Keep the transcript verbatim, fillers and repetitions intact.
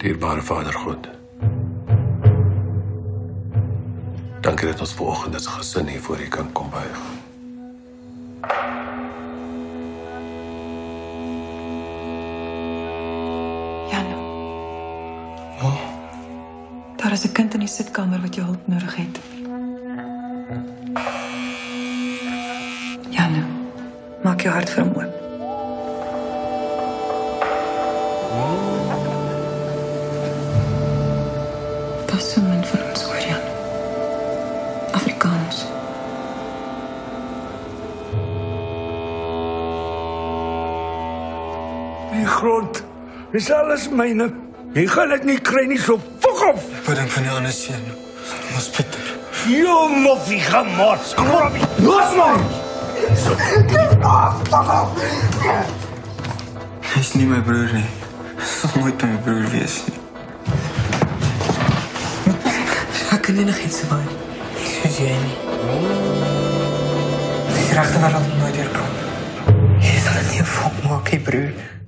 Dierbare Vader God. Dankie dat ons vanoggend as gesin hier voor U kan kom buig. Jan. Oh. Daar is 'n kind in die sitkamer wat jou hulp nodig het. Jan, maak jou hart vir hom oop. Daar's so min van ons oor, Jan. Afrikaners. Die grond is alles myne. Jy gaan dit nie kry nie, so fok op. Wat dink van die ander seun? Ons Pieter. Jy moffie gemors. Krabbie. Los my. Hy is nie my broer nie. Hy sal nooit my broer wees nie. Ek kan nie nog iets doen. Soos jy nie. Die regte wêreld nooit weer kom. Jy sal dit nie volmaak, broer.